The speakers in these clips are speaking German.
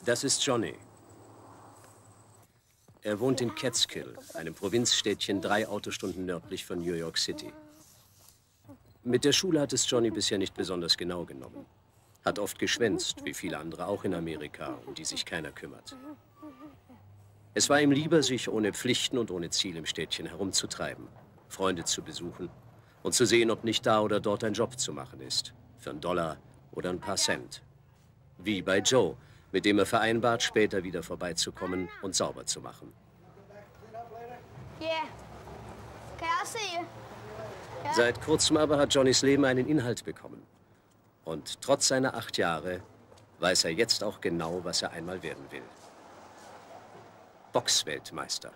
Das ist Johnny. Er wohnt in Catskill, einem Provinzstädtchen 3 Autostunden nördlich von New York City. Mit der Schule hat es Johnny bisher nicht besonders genau genommen. Hat oft geschwänzt, wie viele andere auch in Amerika, um die sich keiner kümmert. Es war ihm lieber, sich ohne Pflichten und ohne Ziel im Städtchen herumzutreiben, Freunde zu besuchen und zu sehen, ob nicht da oder dort ein Job zu machen ist. Für einen $1 oder ein paar Cent. Wie bei Joe, mit dem er vereinbart, später wieder vorbeizukommen und sauber zu machen. Seit kurzem aber hat Johnnys Leben einen Inhalt bekommen. Und trotz seiner 8 Jahre weiß er jetzt auch genau, was er einmal werden will. Boxweltmeister.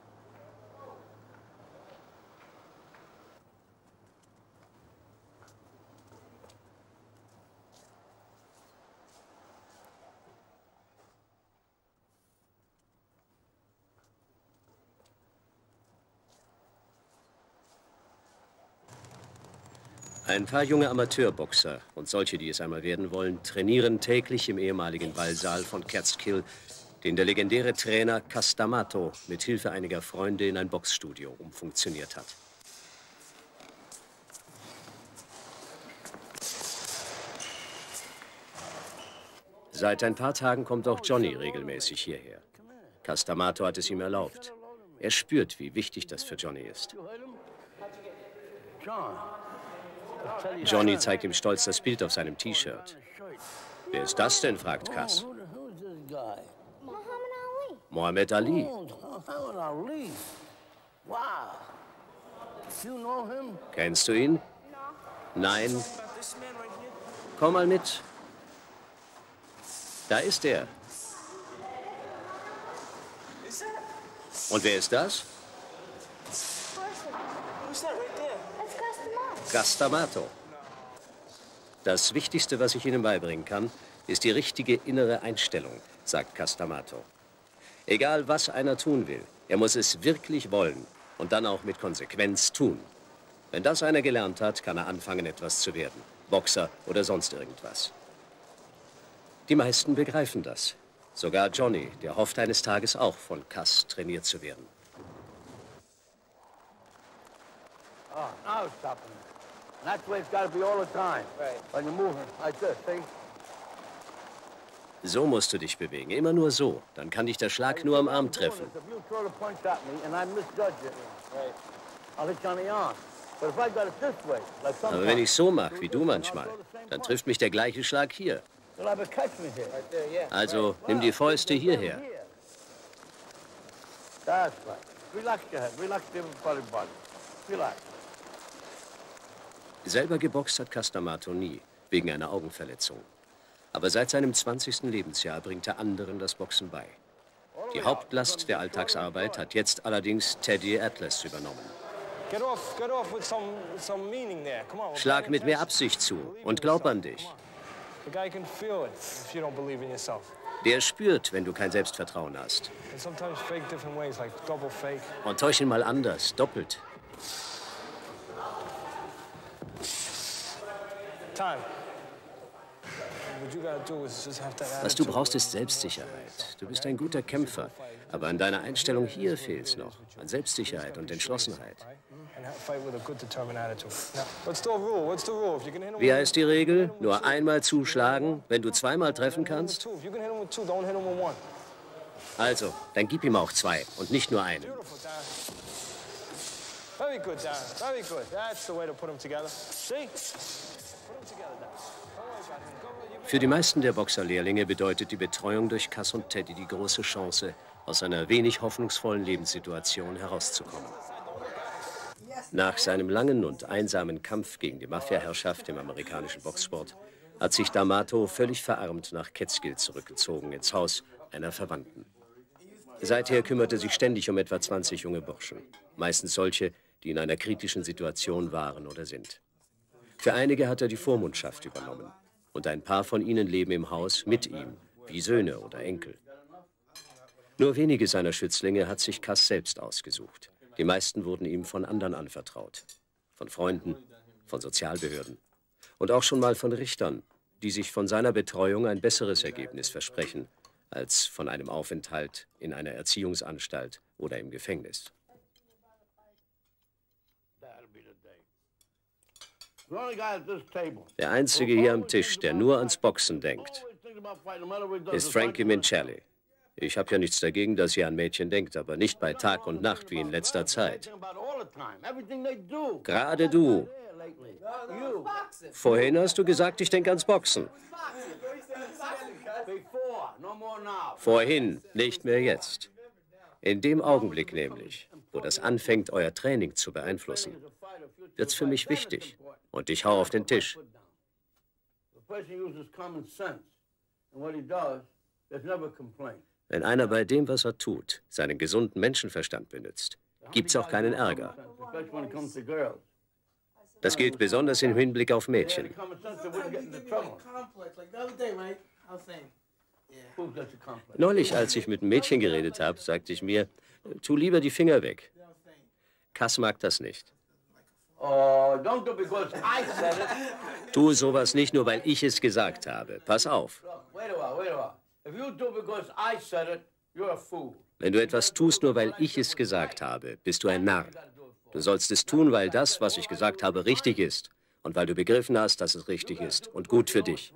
Ein paar junge Amateurboxer und solche, die es einmal werden wollen, trainieren täglich im ehemaligen Ballsaal von Catskill, den der legendäre Trainer Cus D'Amato mit Hilfe einiger Freunde in ein Boxstudio umfunktioniert hat. Seit ein paar Tagen kommt auch Johnny regelmäßig hierher. Cus D'Amato hat es ihm erlaubt. Er spürt, wie wichtig das für Johnny ist. Johnny zeigt ihm stolz das Bild auf seinem T-Shirt. Wer ist das denn, fragt Cus. Muhammad Ali. Kennst du ihn? Nein. Komm mal mit. Da ist er. Und wer ist das? Cus D'Amato. Das Wichtigste, was ich Ihnen beibringen kann, ist die richtige innere Einstellung, sagt Cus D'Amato. Egal, was einer tun will, er muss es wirklich wollen und dann auch mit Konsequenz tun. Wenn das einer gelernt hat, kann er anfangen, etwas zu werden. Boxer oder sonst irgendwas. Die meisten begreifen das. Sogar Johnny, der hofft, eines Tages auch von Cus trainiert zu werden. Oh, now it's stopping. And that's the way it's got to be all the time. Right. When you're moving like this, see? So musst du dich bewegen, immer nur so. Dann kann dich der Schlag nur am Arm treffen. Aber wenn ich so mache, wie du manchmal, dann trifft mich der gleiche Schlag hier. Also nimm die Fäuste hierher. Selber geboxt hat Cus D'Amato nie, wegen einer Augenverletzung. Aber seit seinem 20. Lebensjahr bringt er anderen das Boxen bei. Die Hauptlast der Alltagsarbeit hat jetzt allerdings Teddy Atlas übernommen. Schlag mit mehr Absicht zu und glaub an dich. Der spürt, wenn du kein Selbstvertrauen hast. Und täusch ihn mal anders, doppelt. Was du brauchst, ist Selbstsicherheit. Du bist ein guter Kämpfer, aber an deiner Einstellung hier fehlt's noch. An Selbstsicherheit und Entschlossenheit. Wie heißt die Regel? Nur einmal zuschlagen, wenn du zweimal treffen kannst? Also, dann gib ihm auch 2 und nicht nur einen. Very good, Darren. Very good. That's the way to put them together. See? Für die meisten der Boxerlehrlinge bedeutet die Betreuung durch Cus und Teddy die große Chance, aus einer wenig hoffnungsvollen Lebenssituation herauszukommen. Nach seinem langen und einsamen Kampf gegen die Mafia-Herrschaft im amerikanischen Boxsport hat sich D'Amato völlig verarmt nach Catskill zurückgezogen, ins Haus einer Verwandten. Seither kümmert er sich ständig um etwa 20 junge Burschen, meistens solche, die in einer kritischen Situation waren oder sind. Für einige hat er die Vormundschaft übernommen. Und ein paar von ihnen leben im Haus mit ihm, wie Söhne oder Enkel. Nur wenige seiner Schützlinge hat sich Cus selbst ausgesucht. Die meisten wurden ihm von anderen anvertraut. Von Freunden, von Sozialbehörden. Und auch schon mal von Richtern, die sich von seiner Betreuung ein besseres Ergebnis versprechen, als von einem Aufenthalt in einer Erziehungsanstalt oder im Gefängnis. Der Einzige hier am Tisch, der nur ans Boxen denkt, ist Frankie Mincelli. Ich habe ja nichts dagegen, dass ihr an Mädchen denkt, aber nicht bei Tag und Nacht wie in letzter Zeit. Gerade du. Vorhin hast du gesagt, ich denke ans Boxen. Vorhin, nicht mehr jetzt. In dem Augenblick nämlich, wo das anfängt, euer Training zu beeinflussen, wird's für mich wichtig. Und ich hau auf den Tisch. Wenn einer bei dem, was er tut, seinen gesunden Menschenverstand benutzt, gibt's auch keinen Ärger. Das gilt besonders im Hinblick auf Mädchen. Neulich, als ich mit einem Mädchen geredet habe, sagte ich mir, tu lieber die Finger weg. Cass mag das nicht. Tu sowas nicht nur, weil ich es gesagt habe. Pass auf. Wenn du etwas tust, nur weil ich es gesagt habe, bist du ein Narr. Du sollst es tun, weil das, was ich gesagt habe, richtig ist. Und weil du begriffen hast, dass es richtig ist und gut für dich.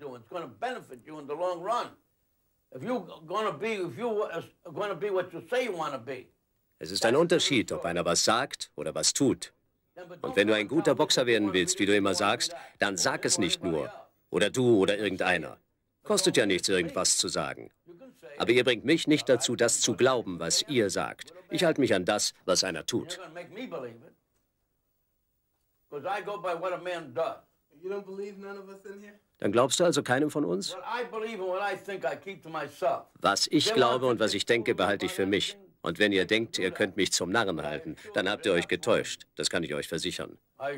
Es ist ein Unterschied, ob einer was sagt oder was tut. Und wenn du ein guter Boxer werden willst, wie du immer sagst, dann sag es nicht nur. Oder du oder irgendeiner. Kostet ja nichts, irgendwas zu sagen. Aber ihr bringt mich nicht dazu, das zu glauben, was ihr sagt. Ich halte mich an das, was einer tut. Dann glaubst du also keinem von uns? Was ich glaube und was ich denke, behalte ich für mich. Und wenn ihr denkt, ihr könnt mich zum Narren halten, dann habt ihr euch getäuscht. Das kann ich euch versichern.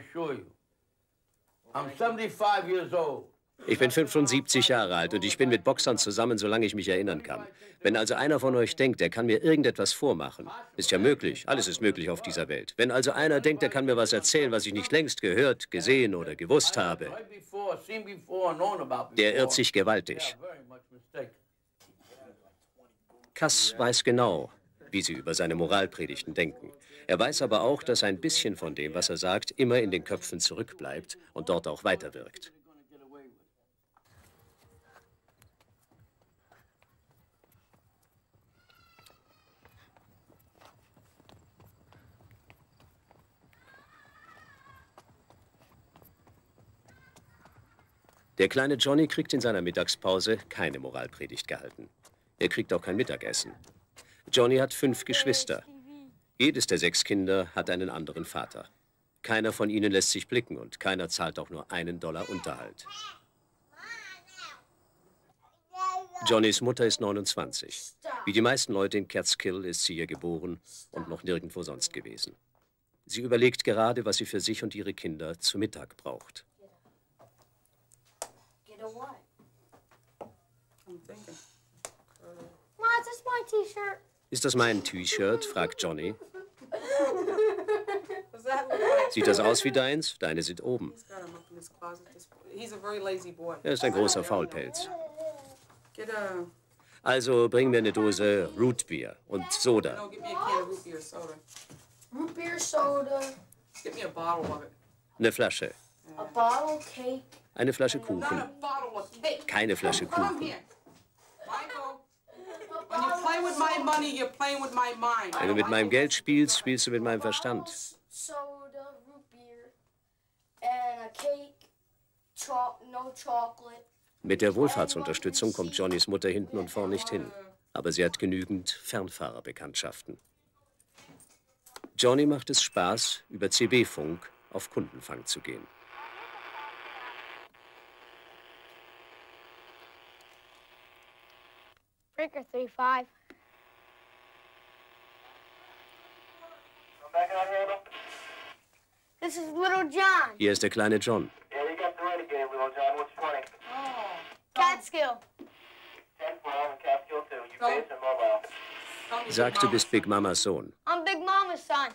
Ich bin 75 Jahre alt und ich bin mit Boxern zusammen, solange ich mich erinnern kann. Wenn also einer von euch denkt, er kann mir irgendetwas vormachen, ist ja möglich, alles ist möglich auf dieser Welt. Wenn also einer denkt, er kann mir was erzählen, was ich nicht längst gehört, gesehen oder gewusst habe, der irrt sich gewaltig. Cass weiß genau, wie sie über seine Moralpredigten denken. Er weiß aber auch, dass ein bisschen von dem, was er sagt, immer in den Köpfen zurückbleibt und dort auch weiterwirkt. Der kleine Johnny kriegt in seiner Mittagspause keine Moralpredigt gehalten. Er kriegt auch kein Mittagessen. Johnny hat 5 Geschwister. Jedes der 6 Kinder hat einen anderen Vater. Keiner von ihnen lässt sich blicken und keiner zahlt auch nur $1 Unterhalt. Johnnys Mutter ist 29. Wie die meisten Leute in Catskill ist sie hier geboren und noch nirgendwo sonst gewesen. Sie überlegt gerade, was sie für sich und ihre Kinder zu Mittag braucht. Ist das mein T-Shirt? Fragt Johnny. Sieht das aus wie deins? Deine sind oben. Er ist ein großer Faulpelz. Also bring mir eine Dose Root Beer und Soda. Root beer soda. Eine Flasche. A bottle cake. Eine Flasche Kuchen. Keine Flasche Kuchen. Wenn du mit meinem Geld spielst, spielst du mit meinem Verstand. Soda, root beer, and a cake, no chocolate. Mit der Wohlfahrtsunterstützung kommt Johnnys Mutter hinten und vorn nicht hin. Aber sie hat genügend Fernfahrerbekanntschaften. Johnny macht es Spaß, über CB-Funk auf Kundenfang zu gehen. Breaker 3-5. This is Little John. Hier ist der kleine John. Catskill. Sagt, du bist Big Mamas Sohn. I'm Big Mama's son.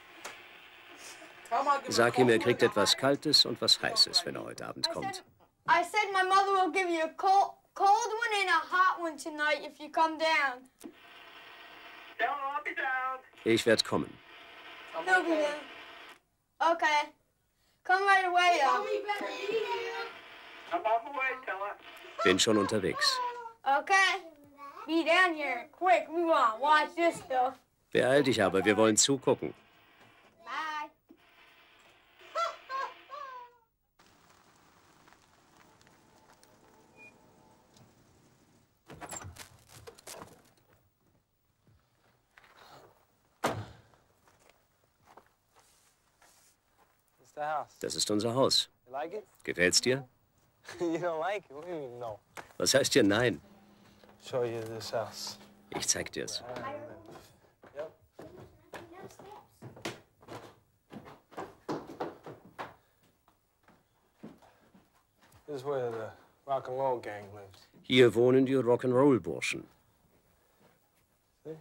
Sag ihm, er kriegt etwas Kaltes und was Heißes, wenn er heute Abend kommt. I I said my mother will give you a cold one and a hot one tonight if you come down. Tell her I'll be down. Ich werde kommen. He'll be there. Okay. Come right away, though. I'm on the way, tell her. Bin schon unterwegs. Okay. Be down here. Quick, we want to watch this stuff. Beeil dich aber, wir wollen zugucken. Bye. It's the house. Das ist unser Haus. You like it? Gefällt's dir? You don't like it? What do you mean, no? Was heißt dir nein? Show you this house. Ich zeig dir's. Yep. This is where the rock and roll gang lives. Hier wohnen die Rock'n'Roll-Burschen. See?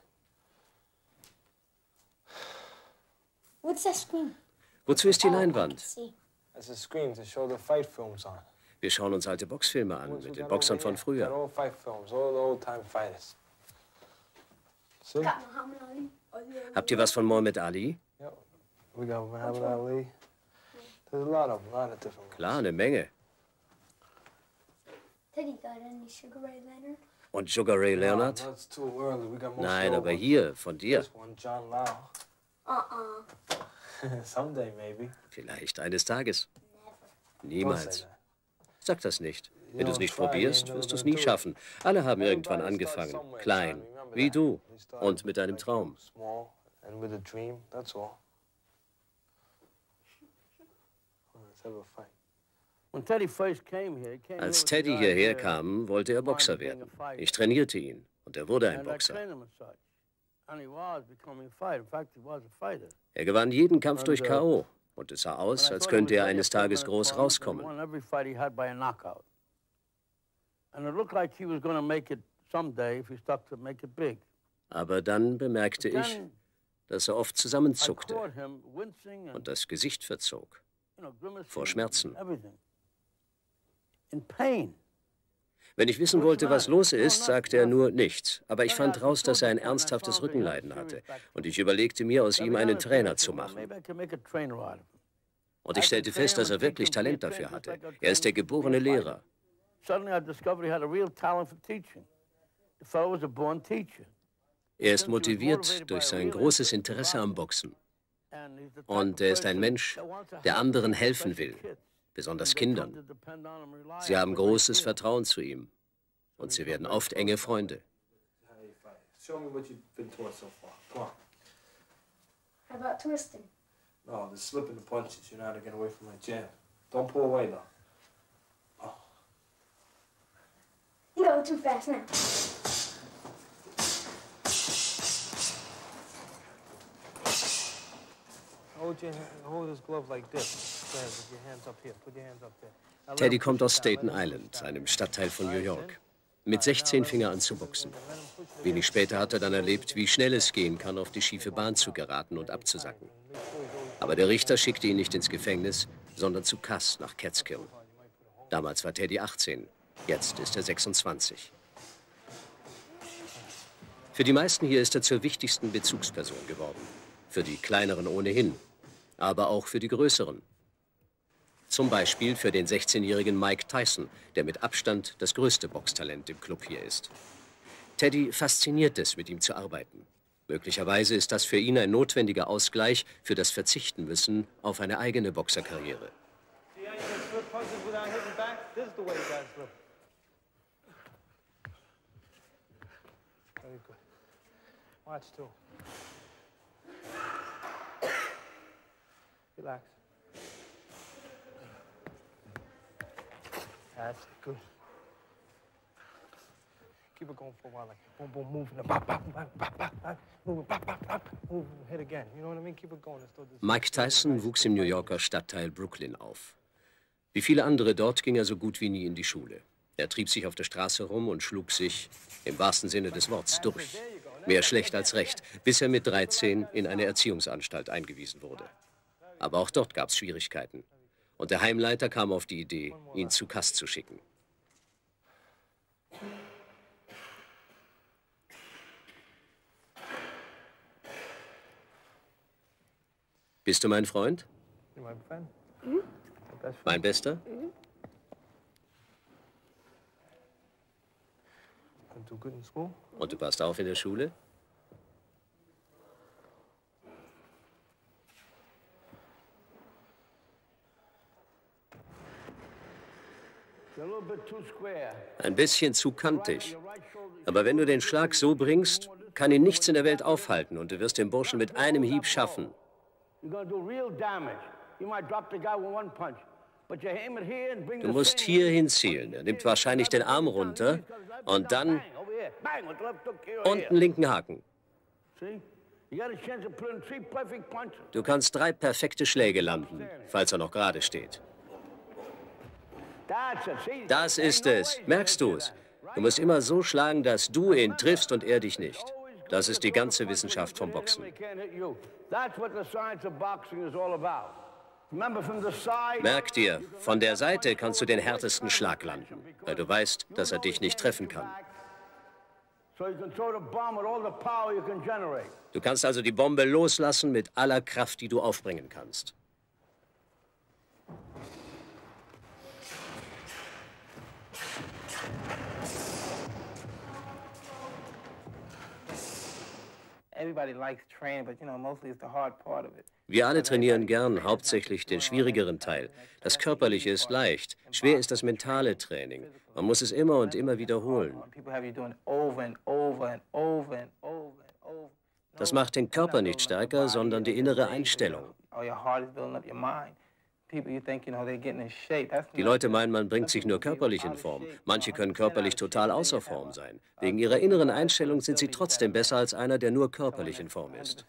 What's that screen? Wozu ist die Leinwand? See. That's a screen to show the fight films on. Wir schauen uns alte Boxfilme an, Ones we mit den got Boxern over von here, got früher. old fight films, all the old-time fighters. See? Got Muhammad Ali. Habt ihr was von Muhammad Ali? Yep. We got Muhammad Ali. There's a lot of them, a lot of different ones. Klar, eine Menge. Teddy got any Sugar Ray Leonard? Und Sugar Ray No, Leonard? that's too early. We got most Nein, old aber ones. hier, von dir. This one, John Lau. Someday, maybe. Vielleicht eines Tages. Don't say Niemals. that. Sag das nicht. Wenn du es nicht probierst, wirst du es nie schaffen. Alle haben irgendwann angefangen. Klein, wie du. Und mit einem Traum. Small and with a dream, that's all. Let's have a fight. When Teddy first came here, he came here Als with the Teddy hierher idea kam, wollte er Boxer werden. Ich trainierte ihn und er wurde ein and I Boxer. trained him as such. And he was becoming a fighter. In fact, he was a fighter. Er gewann jeden Kampf durch K.O. und es sah aus, When I als thought he könnte was er ready eines for a Tages minute groß for him, he rauskommen. won every fight he had by a knockout. And it looked like he was going to make it someday if he stuck to make it big. Aber dann bemerkte ich, Then dass er oft I zusammenzuckte caught him wincing and, und das Gesicht verzog. grimacing vor Schmerzen. and everything. In pain. Wenn ich wissen wollte, was los ist, sagte er nur nichts. Aber ich fand raus, dass er ein ernsthaftes Rückenleiden hatte. Und ich überlegte mir, aus ihm einen Trainer zu machen. Maybe I can make a trainer out of him. Und ich stellte fest, dass er wirklich Talent dafür hatte. Er ist der geborene Lehrer. Suddenly I discovered he had a real talent for teaching. The fellow was a born teacher. Er ist motiviert durch sein großes Interesse am Boxen. And he's the type Und of er ist ein person Mensch, that wants to der help anderen people, helfen especially will, kids. besonders And they come Kindern. to depend on him, rely Sie on haben him, großes like Vertrauen zu ihm. Und sie werden oft enge Freunde. How do you fight? Show me what you've been taught so far. Come on. How about twisting? No, the slipping the punches. You're not to get away from my jab. Don't pull away, though. You go too fast now. Hold this glove like this. With your hands up here. Put your hands up there. Now let Teddy him kommt push aus it down. Staten Let him push Island, it down. einem Stadtteil von New York. Mit 16 fing er an zu boxen. Wenig später hat er dann erlebt, wie schnell es gehen kann, auf die schiefe Bahn zu geraten und abzusacken. Aber der Richter schickte ihn nicht ins Gefängnis, sondern zu Cass nach Catskill. Damals war Teddy 18, jetzt ist er 26. Für die meisten hier ist er zur wichtigsten Bezugsperson geworden. Für die Kleineren ohnehin, aber auch für die Größeren. Zum Beispiel für den 16-jährigen Mike Tyson, der mit Abstand das größte Boxtalent im Club hier ist. Teddy fasziniert es, mit ihm zu arbeiten. Möglicherweise ist das für ihn ein notwendiger Ausgleich für das Verzichten müssen auf eine eigene Boxerkarriere. See how you can slip punches without hitting back? This is the way you guys slip. Very good. Watch too. Relax. That's good. Keep it going for a while, like boom, boom, moving, bop, bop, bop, bop, bop, bop, moving, bop, bop, bop, move, hit again. You know what I mean? Keep it going. Let's do this. Mike Tyson wuchs im New Yorker Stadtteil Brooklyn auf. Wie viele andere dort ging er so gut wie nie in die Schule. Er trieb sich auf der Straße rum und schlug sich, im wahrsten Sinne des Wortes, durch. Mehr schlecht als recht, bis er mit 13 in eine Erziehungsanstalt eingewiesen wurde. Aber auch dort gab es Schwierigkeiten. Und der Heimleiter kam auf die Idee, ihn zu Cass zu schicken. Bist du mein Freund? Mein Bester? Und du passt auf in der Schule? Ein bisschen zu kantig. Aber wenn du den Schlag so bringst, kann ihn nichts in der Welt aufhalten und du wirst den Burschen mit einem Hieb schaffen. Du musst hier hinzielen. Er nimmt wahrscheinlich den Arm runter und dann unten linken Haken. Du kannst 3 perfekte Schläge landen, falls er noch gerade steht. Das ist es. Merkst du es? Du musst immer so schlagen, dass du ihn triffst und er dich nicht. Das ist die ganze Wissenschaft vom Boxen. Merk dir, von der Seite kannst du den härtesten Schlag landen, weil du weißt, dass er dich nicht treffen kann. Du kannst also die Bombe loslassen mit aller Kraft, die du aufbringen kannst. Wir alle trainieren gern, hauptsächlich den schwierigeren Teil. Das Körperliche ist leicht, schwer ist das mentale Training. Man muss es immer und immer wiederholen. Das macht den Körper nicht stärker, sondern die innere Einstellung. Die Leute meinen, man bringt sich nur körperlich in Form. Manche können körperlich total außer Form sein. Wegen ihrer inneren Einstellung sind sie trotzdem besser als einer, der nur körperlich in Form ist.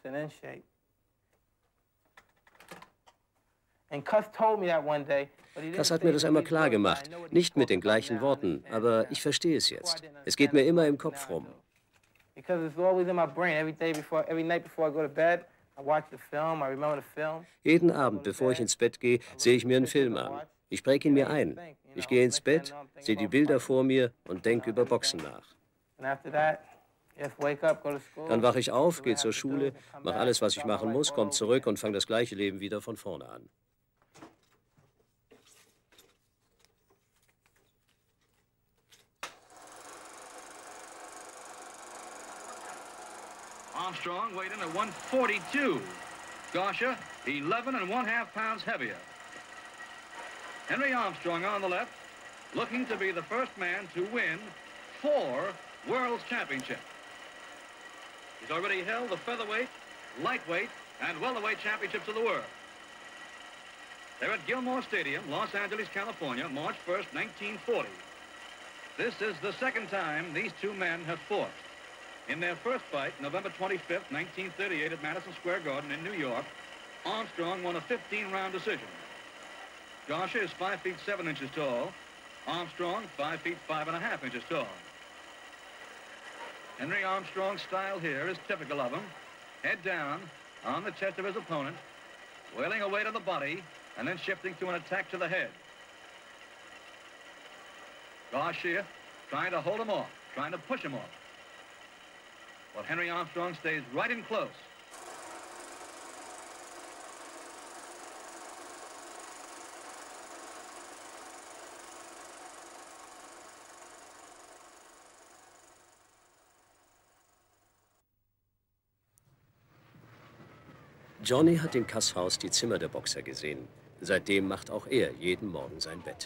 Cass hat mir das einmal klar gemacht. Nicht mit den gleichen Worten, aber ich verstehe es jetzt. Es geht mir immer im Kopf rum. Jeden Abend, bevor ich ins Bett gehe, sehe ich mir einen Film an. Ich präge ihn mir ein. Ich gehe ins Bett, sehe die Bilder vor mir und denke über Boxen nach. Dann wache ich auf, gehe zur Schule, mache alles, was ich machen muss, komme zurück und fange das gleiche Leben wieder von vorne an. Armstrong weighed in at 142. Gosha, 11½ pounds heavier. Henry Armstrong on the left, looking to be the first man to win 4 World Championships. He's already held the featherweight, lightweight, and welterweight championships of the world. They're at Gilmore Stadium, Los Angeles, California, March 1st, 1940. This is the second time these two men have fought. In their first fight, November 25th, 1938, at Madison Square Garden in New York, Armstrong won a 15-round decision. Gosha is 5 feet 7 inches tall. Armstrong, 5 feet 5½ inches tall. Henry Armstrong's style here is typical of him. Head down on the chest of his opponent, wailing away to the body, and then shifting to an attack to the head. Gosha trying to hold him off, trying to push him off. Well, Henry Armstrong stays right in close. Johnny hat in Cass' Haus die Zimmer der Boxer gesehen. Seitdem macht auch er jeden Morgen sein Bett.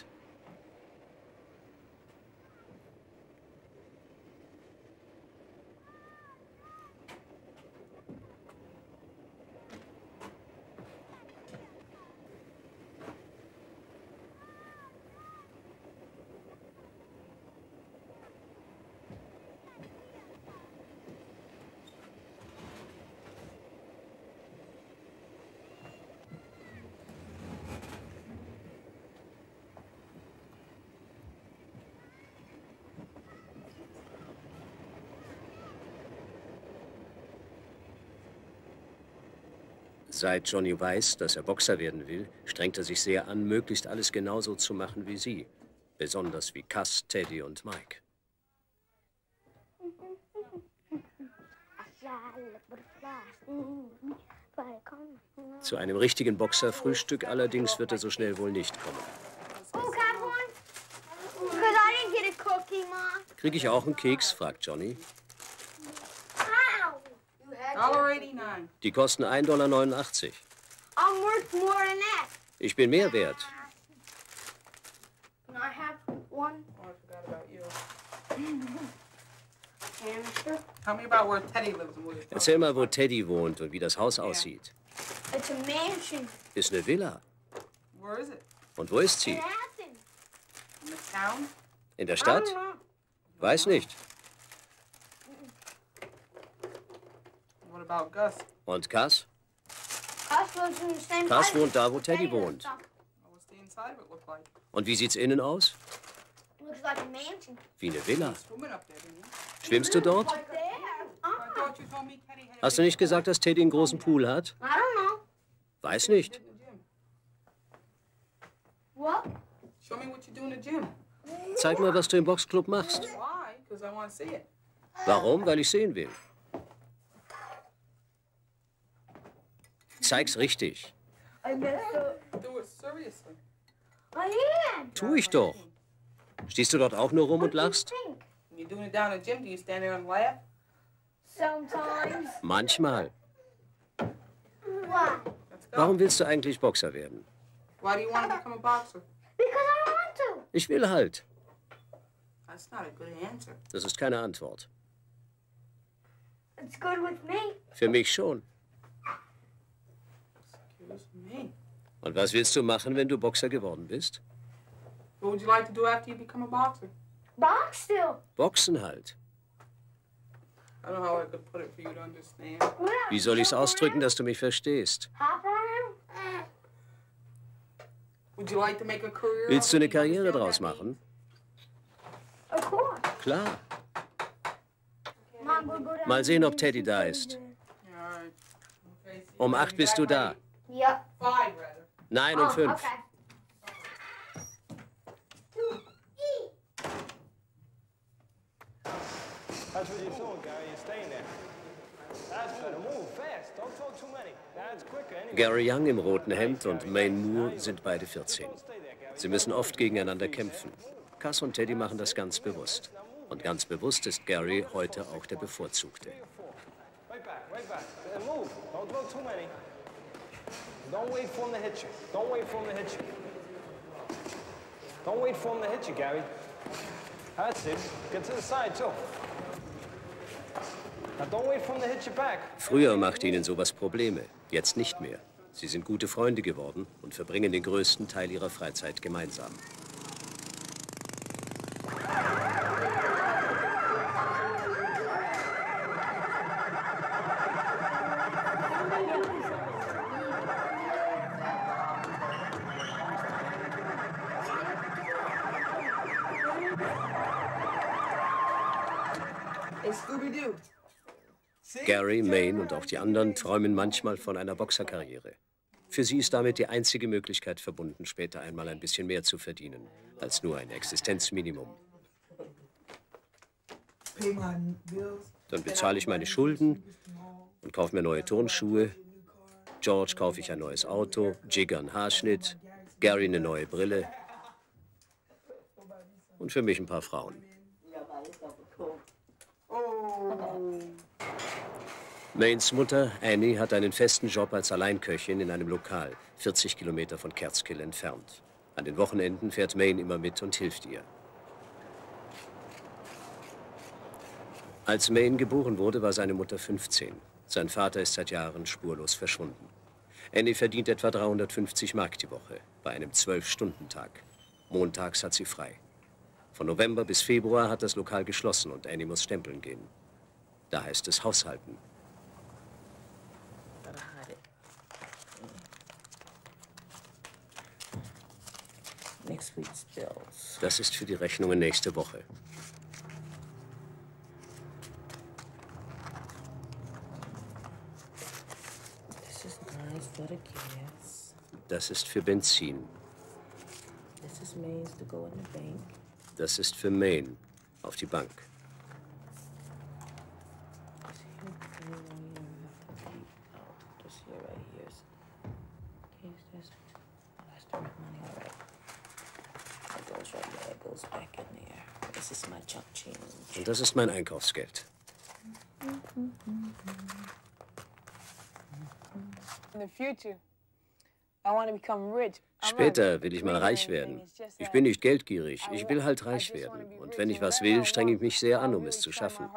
Seit Johnny weiß, dass er Boxer werden will, strengt er sich sehr an, möglichst alles genauso zu machen wie sie. Besonders wie Cass, Teddy und Mike. Zu einem richtigen Boxerfrühstück allerdings wird er so schnell wohl nicht kommen. Oh, can I have one? Because I didn't get a cookie, Mom. Krieg ich auch einen Keks, fragt Johnny. Ow! $1.89. Die kosten $1,89. I'm worth more than that. Ich bin mehr wert. Can I have one? Oh, I forgot about you. Hamster? Tell me about where Teddy lives and what he's Erzähl mal, wo Teddy wohnt und wie das Haus aussieht. It's a mansion. Ist eine Villa. Where is it? Und wo ist In sie? Athens. In the town? In der Stadt? Weiß nicht. What about Gus? Und Cass? Us lives in the same Cass place. wohnt da, wo Teddy wohnt. Oh, what's the inside of it look like? Und wie sieht's innen aus? Looks like a mansion. Wie eine Villa. Swimming up there, didn't you? Schwimmst du dort? Right there. I thought you told me Teddy had a Hast du nicht gesagt, dass Teddy einen großen Pool hat? I don't know. Weiß nicht. in the gym. What? Show me what you do in the gym. Zeig mal, was du im Boxclub machst. Why? Because I want to see it. Warum? Weil ich sehen will. Zeig's richtig. I messed up. Do it seriously. I am. Tu ich doch. Stehst du dort auch nur rum und lachst? Think. When you're doing it down in the gym, do you stand there and laugh? Sometimes. Manchmal. Why? Let's go. Warum willst du eigentlich Boxer werden? Why do you want to become a boxer? Because I want to. Ich will halt. That's not a good answer. Das ist keine Antwort. It's good with me. Für mich schon. Excuse me. Und was willst du machen, wenn du Boxer geworden bist? What would you like to do after you become a boxer? Box still. Boxen halt. I don't know how I could put it for you to understand. Wie soll ich's ausdrücken, dass du mich verstehst? Hop around. Would you like to make a career? Willst du out eine of it? You Karriere understand draus what that machen? Of course. Klar. Mom, we'll go down Mal to sehen, the ob Teddy da mansion ist. means? Alright. Okay, see Um you 8 bist du da. Yep. 5, rather. Nein, um 5. Okay. That's what you're doing, Gary. You're staying there. That's better. Move fast. Don't throw too many. That's quicker anyway. Gary Young im roten Hemd und Mayne Moore sind beide 14. Sie müssen oft gegeneinander kämpfen. Cass und Teddy machen das ganz bewusst. Und ganz bewusst ist Gary heute auch der Bevorzugte. Right back. And move. Don't throw too many. Don't wait for him to hit you. Don't wait for him to hit you. Don't wait for him to hit you, Gary. That's it. Get to the side, too. Now don't wait for him to hit you back. Früher machte ihnen sowas Probleme, jetzt nicht mehr. Sie sind gute Freunde geworden und verbringen den größten Teil ihrer Freizeit gemeinsam. Hey, Scooby-Doo. Gary, Mayne und auch die anderen träumen manchmal von einer Boxerkarriere. Für sie ist damit die einzige Möglichkeit verbunden, später einmal ein bisschen mehr zu verdienen, als nur ein Existenzminimum. Pay my bills. Dann bezahle ich meine Schulden und kaufe mir neue Turnschuhe. George kaufe ich ein neues Auto, Jigger einen Haarschnitt, Gary eine neue Brille und für mich ein paar Frauen. Maynes Mutter, Annie, hat einen festen Job als Alleinköchin in einem Lokal, 40 Kilometer von Catskill entfernt. An den Wochenenden fährt Mayne immer mit und hilft ihr. Als Mayne geboren wurde, war seine Mutter 15. Sein Vater ist seit Jahren spurlos verschwunden. Annie verdient etwa 350 Mark die Woche, bei einem 12-Stunden-Tag. Montags hat sie frei. Von November bis Februar hat das Lokal geschlossen und Annie muss stempeln gehen. Da heißt es Haushalten. Next week's bills. Das ist für die Rechnungen nächste Woche. This isn't Mine's for the gas. Das ist für Benzin. This is Maine's to go in the bank. Das ist für Maine, auf die Bank. This here right here. Okay, that's the money, all right. That goes right there, it goes back in there. This is my chunk change. Und das ist mein Einkaufsgeld. In the future, I want to become rich. Später will ich mal reich werden. Ich bin nicht geldgierig, ich will halt reich werden. Und wenn ich was will, strenge ich mich sehr an, um es zu schaffen.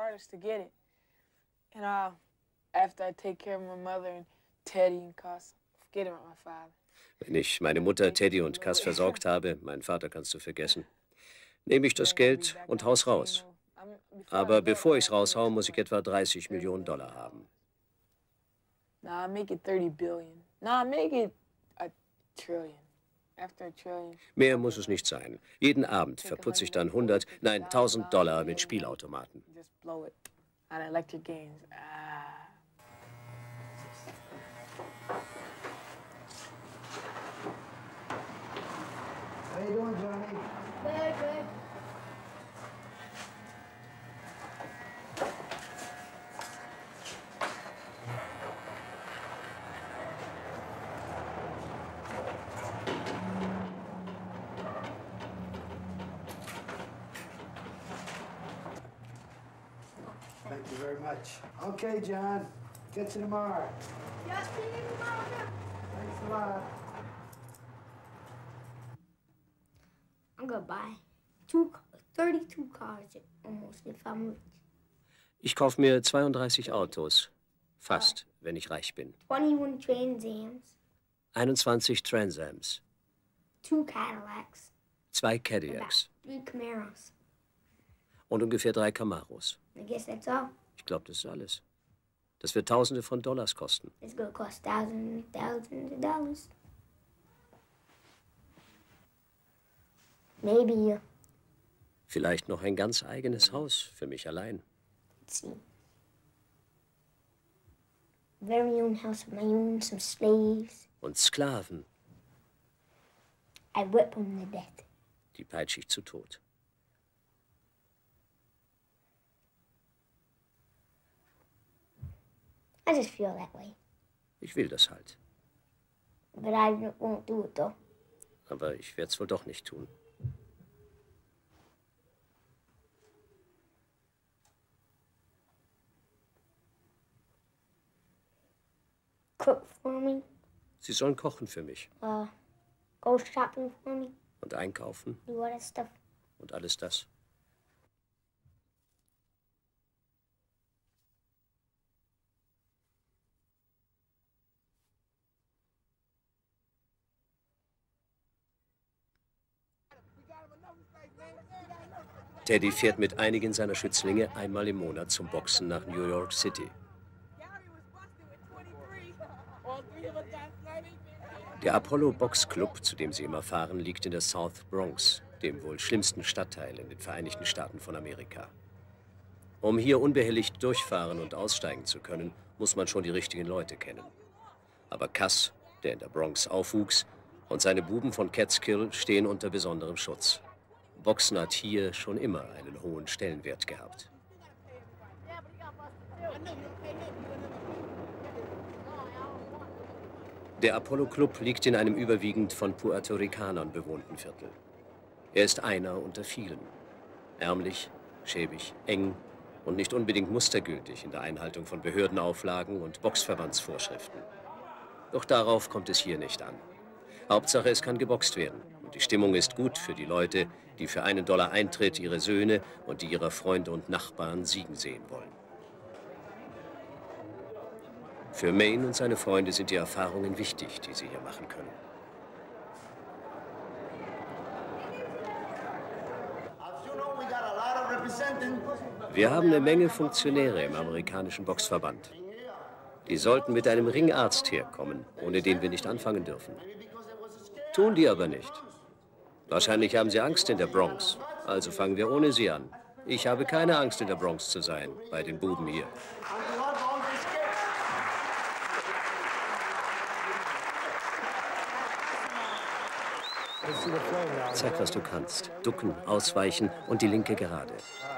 Wenn ich meine Mutter, Teddy und Cass versorgt habe, meinen Vater kannst du vergessen, nehme ich das Geld und hau's raus. Aber bevor ich's raushau, muss ich etwa 30 Millionen Dollar haben. Nah, make it 30 billion. Nah, make it a trillion. After a trillion. Mehr muss es nicht sein. Jeden Abend verputze ich dann 100, nein, 1000 Dollar mit Spielautomaten. Just blow it on electric games. How you doing, Johnny? Good, good. Thank you very much. Okay, John. Catch you tomorrow. Yeah, see you tomorrow. Thanks a lot. I'm gonna buy 32 cars almost if I'm rich. Ich kaufe mir 32 Autos. Fast, wenn ich reich bin. 21 Trans Ams, 21 Transams, 2 Cadillacs, 2 about Cadillacs 3 Camaros. und ungefähr 3 Camaros. I guess that's all. Ich glaube, das ist alles. Das wird Tausende von Dollars kosten. It's gonna cost thousands of dollars. Maybe Vielleicht noch ein ganz eigenes Haus für mich allein. let's see. Very own house of my own, some slaves. Und Sklaven, I whip them to death. die peitsche ich zu Tod. I just feel that way. Ich will das halt. But I won't do it though. Aber ich werde es wohl doch nicht tun. Cook for me. Sie sollen kochen für mich Go shopping for me. und einkaufen Do all that stuff. und alles das. Teddy fährt mit einigen seiner Schützlinge einmal im Monat zum Boxen nach New York City. Der Apollo Box Club, zu dem sie immer fahren, liegt in der South Bronx, dem wohl schlimmsten Stadtteil in den Vereinigten Staaten von Amerika. Um hier unbehelligt durchfahren und aussteigen zu können, muss man schon die richtigen Leute kennen. Aber Cass, der in der Bronx aufwuchs, und seine Buben von Catskill stehen unter besonderem Schutz. Boxen hat hier schon immer einen hohen Stellenwert gehabt. Der Apollo Club liegt in einem überwiegend von Puerto Ricanern bewohnten Viertel. Er ist einer unter vielen. Ärmlich, schäbig, eng und nicht unbedingt mustergültig in der Einhaltung von Behördenauflagen und Boxverbandsvorschriften. Doch darauf kommt es hier nicht an. Hauptsache, es kann geboxt werden. Und die Stimmung ist gut für die Leute, die für $1 Eintritt ihre Söhne und die ihrer Freunde und Nachbarn siegen sehen wollen. Für Maine und seine Freunde sind die Erfahrungen wichtig, die sie hier machen können. Wir haben eine Menge Funktionäre im amerikanischen Boxverband. Die sollten mit einem Ringarzt herkommen, ohne den wir nicht anfangen dürfen. Tun die aber nicht. Wahrscheinlich haben sie Angst in der Bronx, also fangen wir ohne sie an. Ich habe keine Angst, in der Bronx zu sein, bei den Buben hier. Zeig, was du kannst. Ducken, ausweichen und die linke gerade.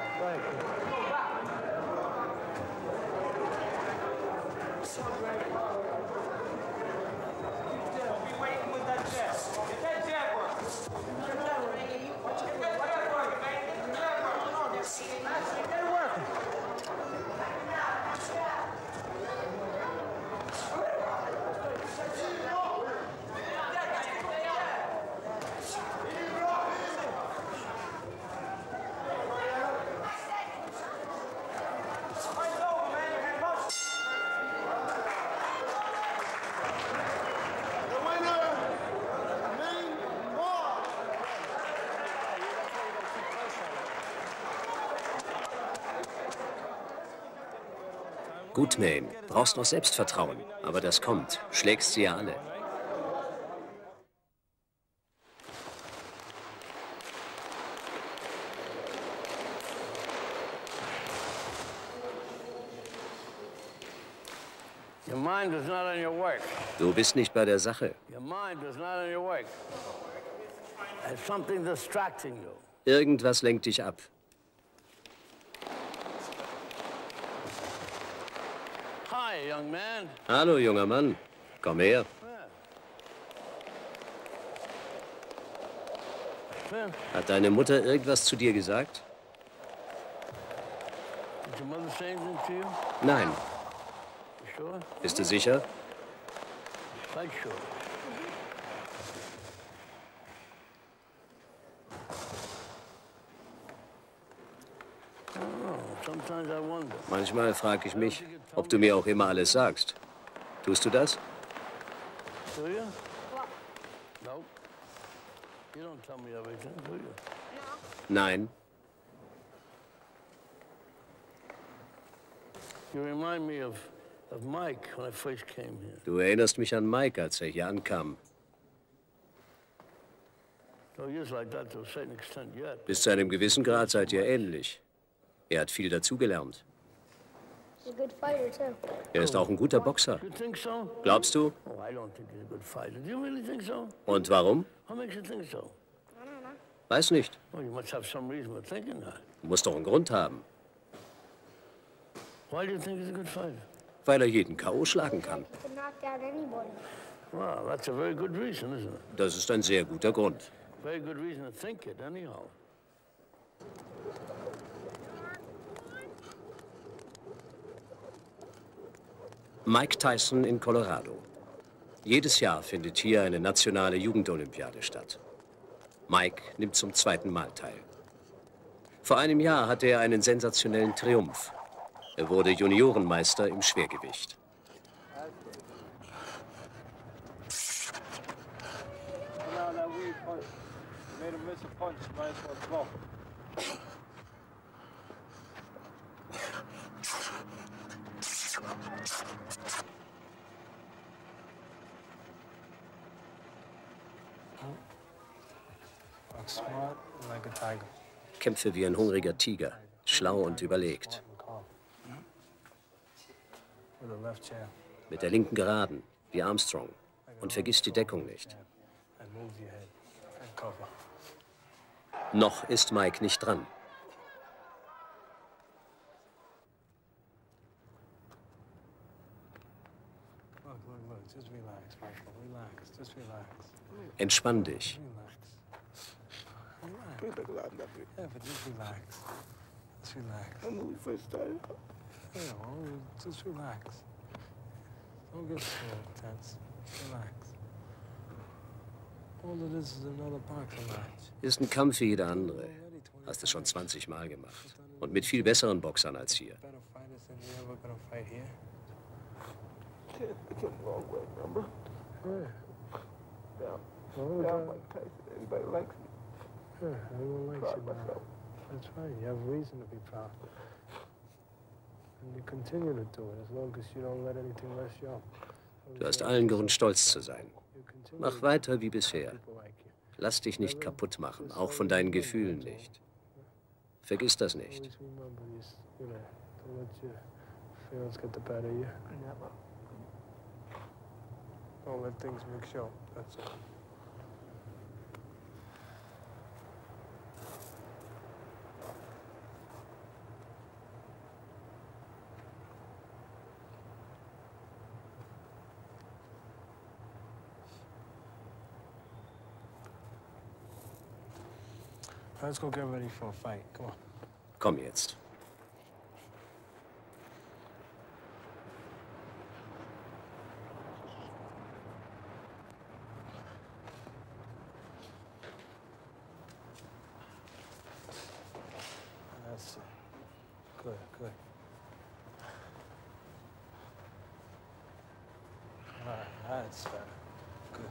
Gut, Mayne. Brauchst noch Selbstvertrauen. Aber das kommt. Schlägst sie ja alle. Your mind is not on your work. Du bist nicht bei der Sache. Your mind is not on your work. There's something distracting you. Irgendwas lenkt dich ab. Hi, young man. Hallo, junger Mann. Komm her. Hat deine Mutter irgendwas zu dir gesagt? Did your mother say anything to you? Nein. You sure? Bist du sicher? Quite sure. Sometimes I wonder. Manchmal frage ich mich, ob du mir auch immer alles sagst. Tust du das? Do you? No. You don't tell me everything, do you? Nein. You remind me of Mike when I first came here. Du erinnerst mich an Mike, als er hier ankam. So you're like that to a certain extent yet. Bis zu einem gewissen Grad seid ihr ähnlich. Er hat viel dazugelernt. He's a good fighter, too. Er ist auch ein guter Boxer. You think so? Glaubst du? Oh, I don't think he's a good fighter. Do you really think so? Und warum? What makes you think so? Weiß nicht. Well, you must have some reason for thinking that. Muss doch einen Grund haben. Why do you think he's a good fighter? Weil er jeden K.O. schlagen kann. He can knock down anybody. Well, that's a very good reason, isn't it? Das ist ein sehr guter Grund. Very good reason to think it, anyhow. Mike Tyson in Colorado. Jedes Jahr findet hier eine nationale Jugendolympiade statt. Mike nimmt zum zweiten Mal teil. Vor einem Jahr hatte er einen sensationellen Triumph. Er wurde Juniorenmeister im Schwergewicht. Kämpfe wie ein hungriger Tiger, schlau und überlegt. Mit der linken Geraden, wie Armstrong. Und vergiss die Deckung nicht. Noch ist Mike nicht dran. Entspann dich. Yeah, but just relax. Just relax. I know we first started. Yeah, well, just relax. Don't get so tense. Relax. All it is another boxing match. Ist ein Kampf wie jeder andere. Hast es schon 20 Mal gemacht. Und mit viel besseren Boxern als hier. Better fighters than you ever gonna fight here. I came a long way, remember? Yeah. Yeah, Mike Tyson. Everybody likes me. Yeah, everyone likes Proud you of now. myself. That's right. You have reason to be proud. And you continue to do it as long as you don't let anything mess you up. Du hast allen Grund, stolz zu sein. Mach weiter wie bisher. Lass dich nicht kaputt machen, auch von deinen Gefühlen nicht. Vergiss das nicht. Always remember this, you know, don't let your feelings get the better of you. Don't let things mix you up, that's all. Let's go get ready for a fight. Come on. Komm jetzt. That's it. Good, good. All right, that's better. Good.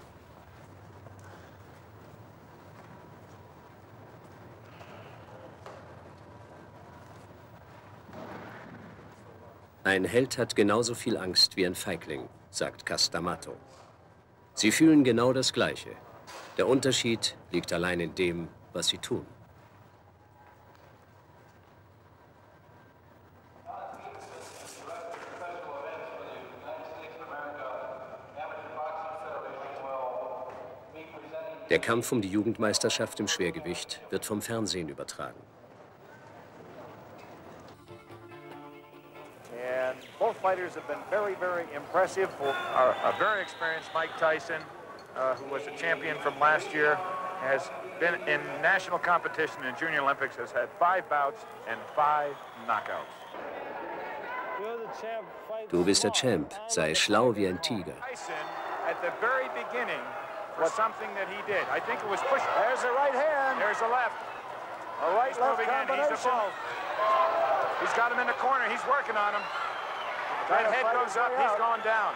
Ein Held hat genauso viel Angst wie ein Feigling, sagt Castamato. Sie fühlen genau das Gleiche. Der Unterschied liegt allein in dem, was sie tun. Der Kampf um die Jugendmeisterschaft im Schwergewicht wird vom Fernsehen übertragen. And both fighters have been very, very impressive. A very experienced Mike Tyson, who was a champion from last year, has been in national competition in Junior Olympics, has had 5 bouts and 5 knockouts. Du bist der Champ, sei schlau wie ein Tiger. Tyson, at the very beginning, was something that he did. I think it was push. There's a right hand. There's a left. A right-left combination. He's a both. He's got him in the corner. He's working on him. That head goes up. He's going down.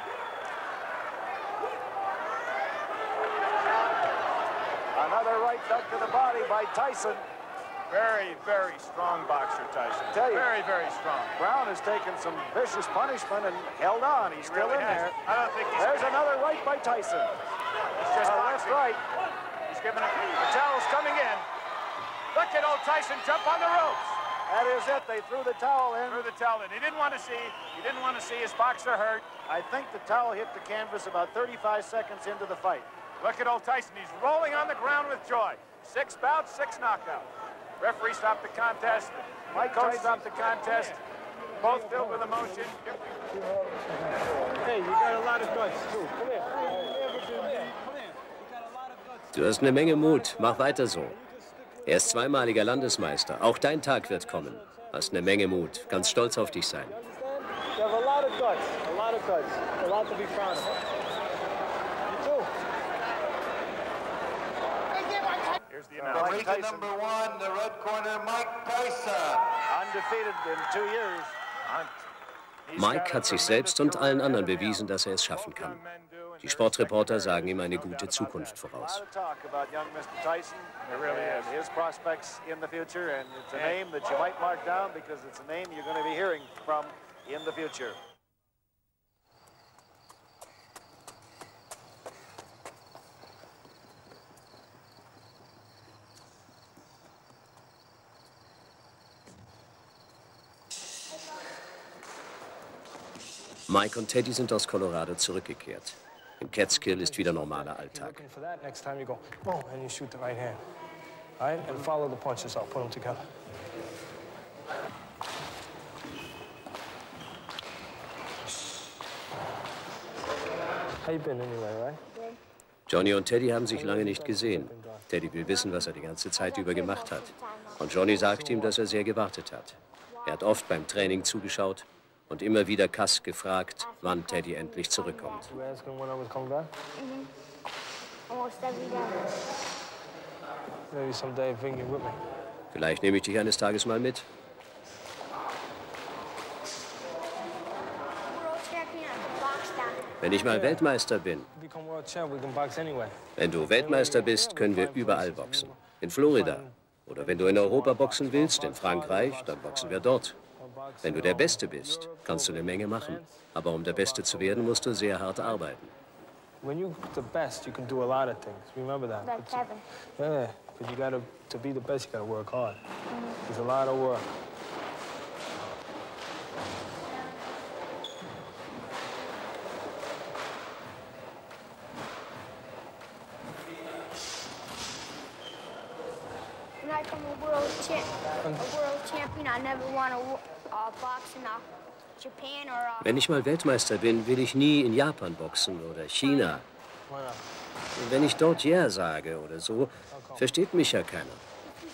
Another right duck to the body by Tyson. Very, very strong boxer, Tyson. Very, very strong. Brown has taken some vicious punishment and held on. He's still in there. I don't think he's. There's another right by Tyson. It's just left, right. He's giving it. The towel's coming in. Look at old Tyson jump on the ropes. That is it. They threw the towel in. Threw the towel in. He didn't want to see. He didn't want to see his boxer hurt. I think the towel hit the canvas about 35 seconds into the fight. Look at old Tyson. He's rolling on the ground with joy. 6 bouts, 6 knockouts. Referee stopped the contest. Mike Tyson stopped the contest. Both filled with emotion. Hey, you got a lot of guts too. Come here. Du hast eine Menge Mut, mach weiter so. Er ist zweimaliger Landesmeister, auch dein Tag wird kommen. Hast eine Menge Mut, kannst stolz auf dich sein. You have a lot of guts, a lot of guts, a lot to be proud of. You too. Here's the announcement. Mike Tyson. Number 1, the red corner, Mike Tyson. Undefeated in 2 years. Mike hat sich selbst und allen anderen bewiesen, dass er es schaffen kann. Die Sportreporter sagen ihm eine gute Zukunft voraus. Mike und Teddy sind aus Colorado zurückgekehrt. In Catskill ist wieder normaler Alltag. Johnny und Teddy haben sich lange nicht gesehen. Teddy will wissen, was er die ganze Zeit über gemacht hat. Und Johnny sagt ihm, dass er sehr gewartet hat. Er hat oft beim Training zugeschaut und immer wieder Cass gefragt, wann Teddy endlich zurückkommt. Vielleicht nehme ich dich eines Tages mal mit. Wenn ich mal Weltmeister bin. Wenn du Weltmeister bist, können wir überall boxen. In Florida. Oder wenn du in Europa boxen willst, in Frankreich, dann boxen wir dort. Wenn du der Beste bist, kannst du eine Menge machen. Aber um der Beste zu werden, musst du sehr hart arbeiten. When you're the best, you can do a lot of things. Remember that. Like Kevin. Yeah, but you gotta, to be the best, you gotta work hard. There's a lot of work. When I become a world champion, I never want to box in Japan or. Wenn ich mal Weltmeister bin, will ich nie in Japan boxen oder China. Und wenn ich dort Ja sage oder so, versteht mich ja keiner.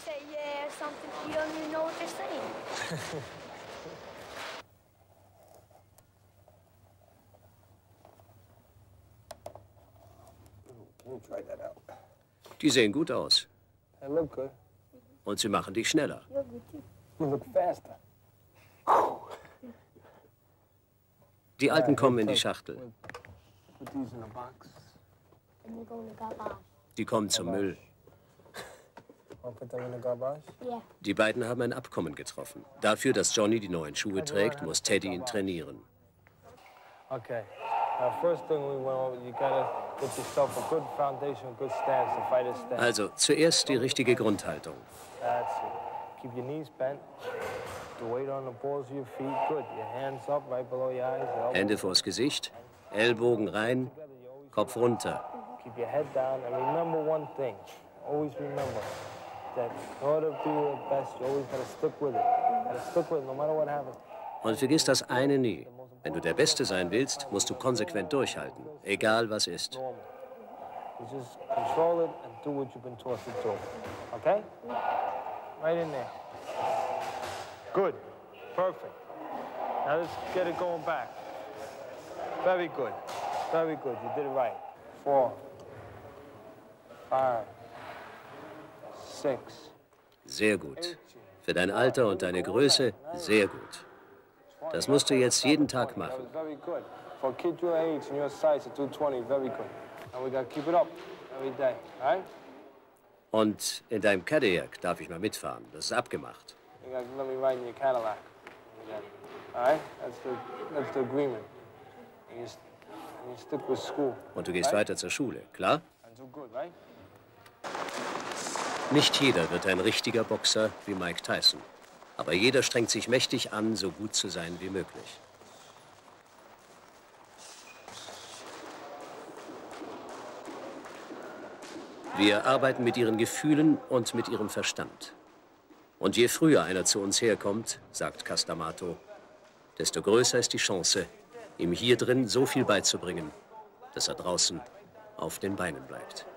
Die sehen gut aus. They look good. Und sie machen dich schneller. You look faster. Die Alten kommen in die Schachtel. Put these in a box. And we go in the garbage. Die kommen zum Müll. I'll put them in the garbage. Yeah. Die beiden haben ein Abkommen getroffen. Dafür, dass Johnny die neuen Schuhe trägt, muss Teddy ihn trainieren. Okay. Now, first thing we went over, you gotta get yourself a good foundation, a good stance, a fighter's stance. Also zuerst die richtige Grundhaltung. That's it. Keep your knees bent. The weight on the balls of your feet. Good. Your hands up right below your eyes. Your elbows. Hände vors Gesicht, Ellbogen rein, Kopf runter. Keep your head down and remember one thing. Always remember that in order to be your best, you always gotta stick with it. Gotta stick with it no matter what happens. Und vergiss das eine nie. Wenn du der Beste sein willst, musst du konsequent durchhalten, egal was ist. You just control it and do what you've been taught to do. Okay? Right in there. Good. Perfect. Now let's get it going back. Very good. Very good. You did it right. 4, 5, 6. Sehr gut. Für dein Alter und deine Größe, sehr gut. Das musst du jetzt jeden Tag machen. Very good. For a kid your age and your size at 220, very good. And we gotta keep it up every day, all right? Und in deinem Cadillac darf ich mal mitfahren. Das ist abgemacht. You gotta let me ride in your Cadillac. All right? That's the agreement. And you stick with school. Und du gehst weiter zur Schule, klar? And do good, right? Nicht jeder wird ein richtiger Boxer wie Mike Tyson. Aber jeder strengt sich mächtig an, so gut zu sein wie möglich. Wir arbeiten mit ihren Gefühlen und mit ihrem Verstand. Und je früher einer zu uns herkommt, sagt Castamato, desto größer ist die Chance, ihm hier drin so viel beizubringen, dass er draußen auf den Beinen bleibt.